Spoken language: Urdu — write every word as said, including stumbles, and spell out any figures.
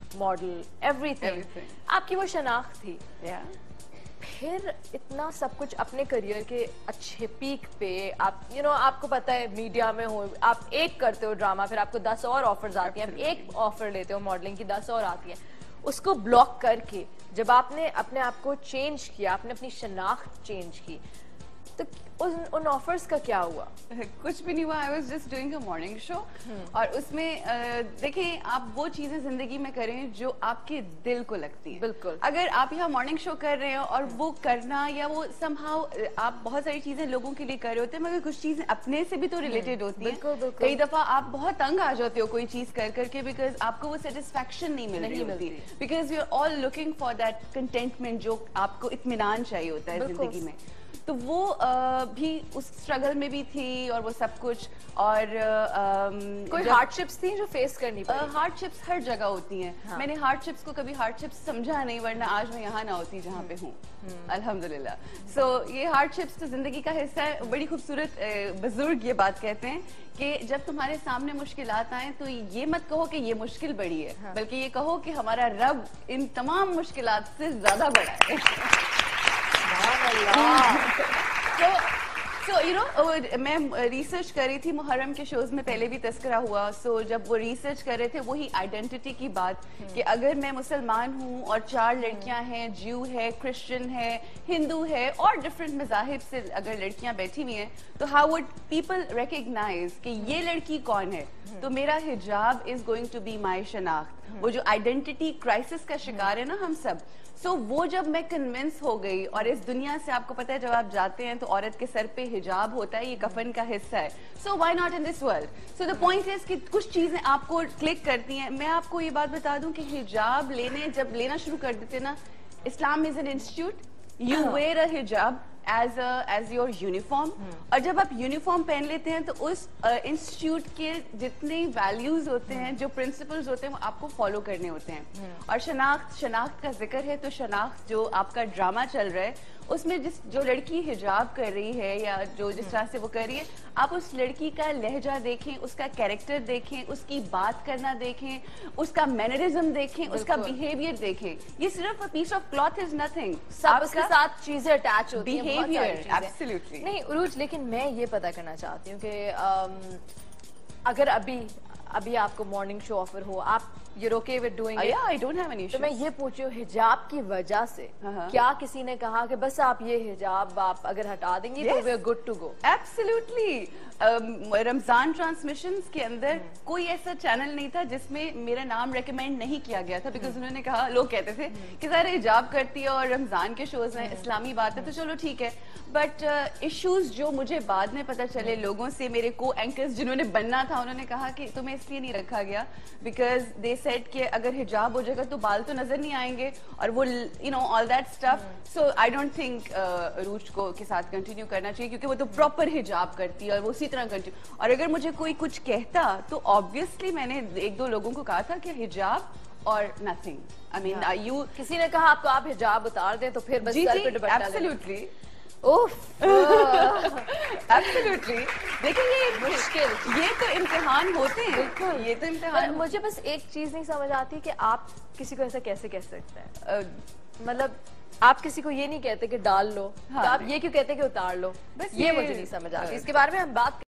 ماڈل, ایوری تھنگ, آپ کی وہ شناخت تھی. پھر اتنا سب کچھ اپنے کریئر کے اچھے پیک پہ آپ یو نو آپ کو پتا ہے میڈیا میں ہو, آپ ایک کرتے ہو ڈرامہ, پھر آپ کو دس اور آفرز آتی ہیں, ایک آفر لیتے ہو ماڈلنگ کی, دس اور آتی ہیں. اس کو بلاک کر کے جب آپ نے اپنے آپ کو چینج کیا, آپ نے اپنی شناخت چینج کی, تو ان آفرز کا کیا ہوا؟ کچھ بھی نہیں ہوا. I was just doing a morning show, اور اس میں دیکھیں آپ وہ چیزیں زندگی میں کریں جو آپ کے دل کو لگتی ہیں. بالکل. اگر آپ یہاں مارننگ شو کر رہے ہو اور وہ کرنا یا وہ سم ہاؤ آپ بہت ساری چیزیں لوگوں کے لیے کر رہے ہوتے ہیں, مگر کچھ چیزیں اپنے سے بھی تو ریلیٹڈ ہوتی ہیں. کئی دفعہ آپ بہت تنگ آ جاتے ہو کوئی چیز کر کر کے, بیکاز آپ کو وہ سیٹسفیکشن نہیں مل رہی ہوتی, because you are all looking for that contentment جو آپ کو اطمینان چاہیے ہوتا ہے زندگی میں. تو وہ بھی اس اسٹرگل میں بھی تھی اور وہ سب کچھ. اور کوئی ہارڈ شپس تھیں جو فیس کرنی پڑی؟ ہارڈ شپس ہر جگہ ہوتی ہیں. میں نے ہارڈ شپس کو کبھی ہارڈ شپس سمجھا نہیں, ورنہ آج میں یہاں نہ ہوتی جہاں پہ ہوں الحمدللہ. سو یہ ہارڈ شپس تو زندگی کا حصہ ہے. بڑی خوبصورت بزرگ یہ بات کہتے ہیں کہ جب تمہارے سامنے مشکلات آئیں تو یہ مت کہو کہ یہ مشکل بڑی ہے, بلکہ یہ کہو کہ ہمارا رب ان تمام مشکلات سے زیادہ بڑا ہے. سو یو نو میں ریسرچ کر رہی تھی محرم کے شوز میں, پہلے بھی تذکرہ ہوا. سو جب وہ ریسرچ کر رہے تھے وہی آئیڈینٹی کی بات, کہ اگر میں مسلمان ہوں اور چار لڑکیاں ہیں, جیو ہے, کرسچن ہے, ہندو ہے, اور ڈفرینٹ مذاہب سے اگر لڑکیاں بیٹھی ہوئی ہیں, تو ہاؤ وڈ پیپل ریکگنائز کہ یہ لڑکی کون ہے؟ تو میرا حجاب is going to be my شناخت. وہ جو آئیڈینٹی کرائسس کا شکار ہے نا ہم سب, سو so, وہ جب میں کنونس ہو گئی, اور اس دنیا سے آپ کو پتا ہے جب آپ جاتے ہیں تو عورت کے سر پہ حجاب ہوتا ہے, یہ کفن کا حصہ ہے. So why not in this world. So the point is کہ کچھ چیزیں آپ کو کلک کرتی ہیں. میں آپ کو یہ بات بتا دوں کہ حجاب لینے جب لینا شروع کر دیتے نا, Islam is an institute, you wear a hijab as as your uniform, اور جب آپ یونیفارم پہن لیتے ہیں تو اس انسٹیٹیوٹ کے جتنے ویلیوز ہوتے ہیں, جو پرنسپلز ہوتے ہیں, وہ آپ کو فالو کرنے ہوتے ہیں. اور شناخت شناخت کا ذکر ہے, تو شناخت جو آپ کا ڈرامہ چل رہا ہے اس میں جس جو لڑکی حجاب کر رہی ہے یا جو جس طرح سے وہ کر رہی ہے, آپ اس لڑکی کا لہجہ دیکھیں, اس کا کیریکٹر دیکھیں, اس کی بات کرنا دیکھیں, اس کا مینرزم دیکھیں, اس کا بیہیویئر دیکھیں. یہ صرف piece of cloth is nothing, سب اس کے ساتھ چیزیں اٹیچ ہوتی ہیں. Absolutely. نہیں عروج, لیکن میں یہ پتا کرنا چاہتی ہوں کہ اگر ابھی ابھی آپ کو مارننگ شو آفر ہو, آپ you're okay with doing it? Yeah, I don't have any issues. تو میں یہ پوچھی ہوں, حجاب کی وجہ سے کیا کسی نے کہا کہ بس آپ یہ حجاب آپ اگر ہٹا دیں گی تو we're good to go? Absolutely. Ramzan transmissions کے اندر کوئی ایسا چینل نہیں تھا جس میں میرا نام ریکمینڈ نہیں کیا گیا تھا, بیکاز انہوں نے کہا, لوگ کہتے تھے کہ ظاہر حجاب کرتی ہے اور رمضان کے شوز ہیں, اسلامی بات ہے, تو چلو ٹھیک ہے. بٹ ایشوز جو مجھے بعد میں پتہ چلے لوگوں سے, میرے کو اینکرز جنہوں نے بننا تھا, انہوں نے کہا کہ تمہیں اس لیے نہیں رکھا گیا بیکاز دے سیڈ کہ اگر حجاب ہو جائے گا تو بال تو نظر نہیں آئیں گے, اور وہ you know all that stuff. So I don't think Urooj کو کے ساتھ کنٹینیو کرنا چاہیے, کیونکہ وہ تو پراپر حجاب کرتی ہے اور وہ اسی طرح کنٹینیو. اور اگر مجھے کوئی کچھ کہتا تو آبویسلی میں نے ایک دو لوگوں کو کہا تھا کہ حجاب اور نتھنگ. آئی مین یو کسی نے کہا آپ کو آپ حجاب اتار دیں تو پھر بس سر پہ دوپٹہ. ایبسلیوٹلی اوف ایبسلیوٹلی. دیکھیں یہ مشکل, یہ تو امتحان ہوتے ہیں. بالکل, یہ تو امتحان. مجھے بس ایک چیز نہیں سمجھ آتی کہ آپ کسی کو ایسا کیسے کہہ سکتے ہیں, مطلب آپ کسی کو یہ نہیں کہتے کہ ڈال لو, آپ یہ کیوں کہتے کہ اتار لو, یہ مجھے نہیں سمجھ آتی. اس کے بارے میں ہم بات